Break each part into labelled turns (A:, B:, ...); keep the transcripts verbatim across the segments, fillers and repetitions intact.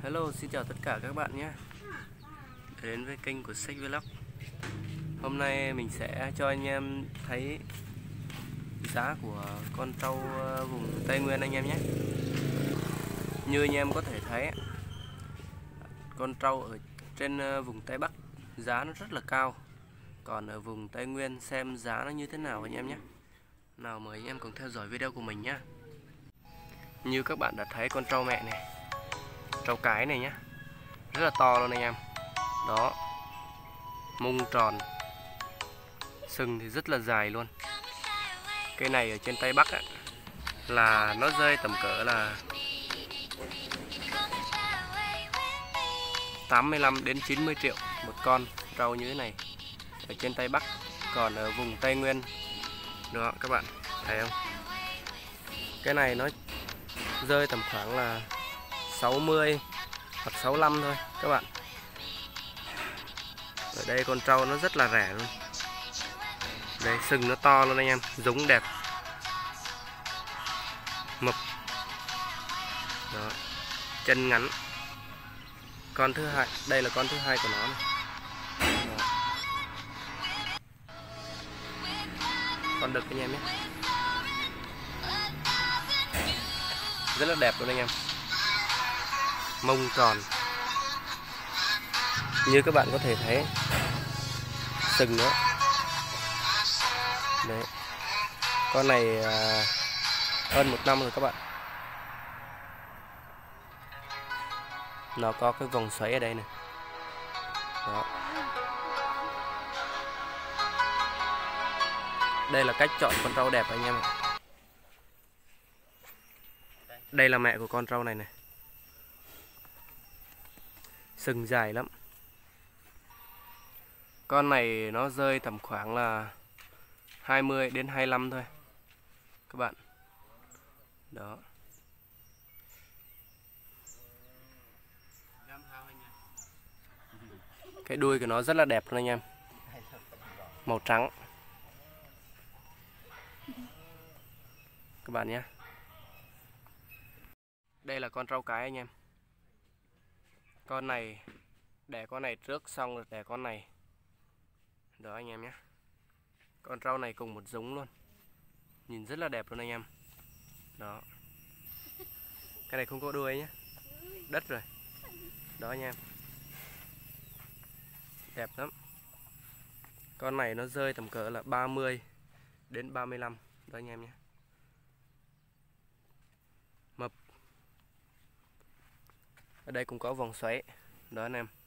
A: Hello, xin chào tất cả các bạn nhé. Đến với kênh của Sách Vlog. Hôm nay mình sẽ cho anh em thấy giá của con trâu vùng Tây Nguyên anh em nhé. Như anh em có thể thấy, con trâu ở trên vùng Tây Bắc giá nó rất là cao. Còn ở vùng Tây Nguyên xem giá nó như thế nào anh em nhé. Nào mời anh em cùng theo dõi video của mình nhé. Như các bạn đã thấy con trâu mẹ này, trâu cái này nhé, rất là to luôn anh em. Đó, mông tròn, sừng thì rất là dài luôn. Cây này ở trên Tây Bắc á, là nó rơi tầm cỡ là tám mươi lăm đến chín mươi triệu một con trâu như thế này ở trên Tây Bắc. Còn ở vùng Tây Nguyên đó, các bạn thấy không, cái này nó rơi tầm khoảng là sáu mươi hoặc sáu mươi lăm thôi các bạn. Ở đây con trâu nó rất là rẻ luôn. Đây, sừng nó to luôn anh em, giống đẹp, mập. Đó, chân ngắn. Con thứ hai, đây là con thứ hai của nó này. Đó. Con đực anh em nhé, rất là đẹp luôn anh em. Mông tròn, như các bạn có thể thấy, sừng nữa. Đấy, con này à, hơn một năm rồi các bạn. Nó có cái vòng xoáy ở đây này. Đó. Đây là cách chọn con trâu đẹp anh em ạ. Đây là mẹ của con trâu này này. Sừng dài lắm. Con này nó rơi tầm khoảng là hai mươi đến hai mươi lăm thôi các bạn. Đó. Cái đuôi của nó rất là đẹp luôn anh em, màu trắng các bạn nhé. Đây là con trâu cái anh em. Con này đẻ con này trước xong rồi đẻ con này. Đó anh em nhé. Con trâu này cùng một giống luôn, nhìn rất là đẹp luôn anh em. Đó, cái này không có đuôi nhé, đất rồi. Đó anh em, đẹp lắm. Con này nó rơi tầm cỡ là ba mươi đến ba mươi lăm. Đó anh em nhé, mập. Ở đây cũng có vòng xoáy. Đó anh em.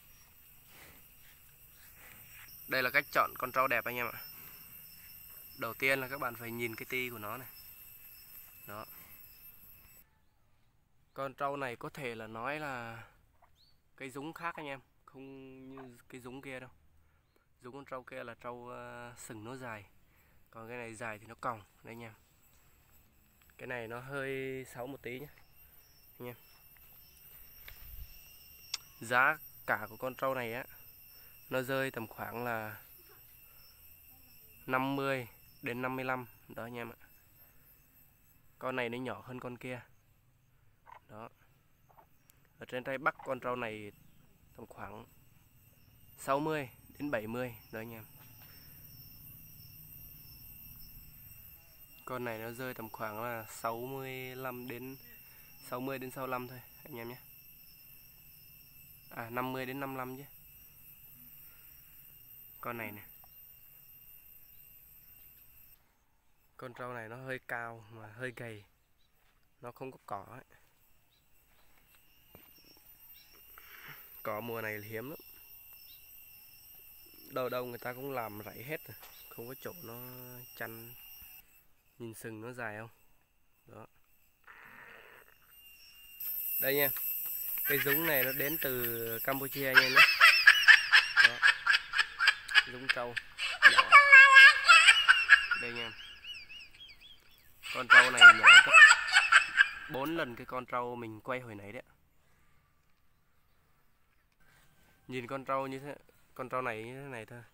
A: Đây là cách chọn con trâu đẹp anh em ạ. Đầu tiên là các bạn phải nhìn cái ti của nó này. Đó. Con trâu này có thể là nói là cái giống khác anh em, không như cái giống kia đâu. Giống con trâu kia là trâu uh, sừng nó dài, còn cái này dài thì nó còng đây anh em. Cái này nó hơi xấu một tí nhé anh em. Giá cả của con trâu này á, nó rơi tầm khoảng là năm mươi đến năm mươi lăm. Đó anh em ạ. Con này nó nhỏ hơn con kia. Đó. Ở trên Tây Bắc con trâu này tầm khoảng sáu mươi đến bảy mươi. Đó anh em. Con này nó rơi tầm khoảng là sáu mươi lăm đến sáu mươi đến sáu mươi lăm thôi anh em nhé. À, năm mươi đến năm mươi lăm chứ. Con này nè. Con trâu này nó hơi cao mà hơi gầy, nó không có cỏ ấy. Cỏ mùa này là hiếm lắm. Đâu đâu người ta cũng làm rẫy hết rồi, không có chỗ nó chăn. Nhìn sừng nó dài không? Đó. Đây nha, cái giống này nó đến từ Campuchia anh em nhé. Đó. Giống trâu nhỏ. Đây nha, con trâu này nhỏ gấp bốn lần cái con trâu mình quay hồi nãy đấy. Nhìn con trâu như thế, con trâu này như thế này thôi,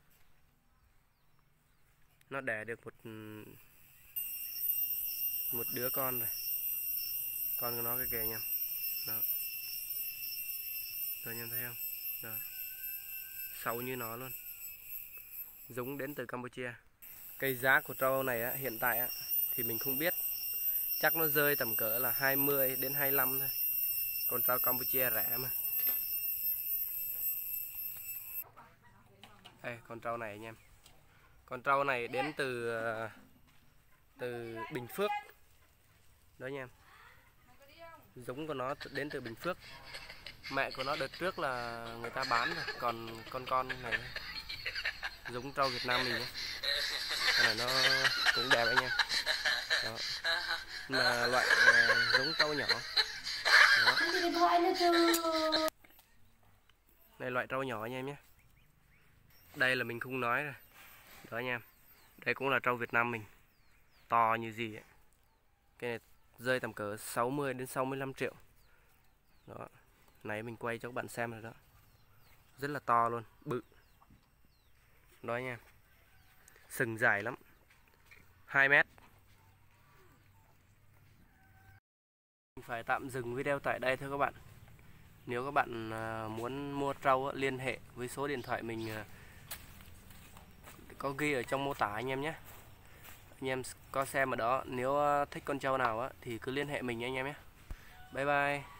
A: nó đẻ được một một đứa con rồi. Con của nó cái kìa nha. Đó. Rồi anh em thấy không? Đó. Sâu như nó luôn. Giống đến từ Campuchia. Cây giá của trâu này á, hiện tại á, thì mình không biết. Chắc nó rơi tầm cỡ là hai mươi đến hai mươi lăm thôi. Con trâu Campuchia rẻ mà. Đây, con trâu này anh em. Con trâu này đến từ từ Bình Phước. Đó anh em. Giống của nó đến từ Bình Phước. Mẹ của nó đợt trước là người ta bán rồi, còn con con này giống trâu Việt Nam mình nhé. Con này nó cũng đẹp anh em. Đó. Mà loại uh, giống trâu nhỏ. Đó. Đây loại trâu nhỏ anh em nhé. Đây là mình không nói rồi. Đó anh em. Đây cũng là trâu Việt Nam mình. To như gì ấy. Cái này rơi tầm cỡ sáu mươi đến sáu mươi lăm triệu. Đó. Nãy mình quay cho các bạn xem rồi đó. Rất là to luôn, bự. Đó anh em. Sừng dài lắm. hai mét. Phải tạm dừng video tại đây thôi các bạn. Nếu các bạn muốn mua trâu liên hệ với số điện thoại mình có ghi ở trong mô tả anh em nhé. Anh em có xem ở đó. Nếu thích con trâu nào thì cứ liên hệ mình anh em nhé. Bye bye.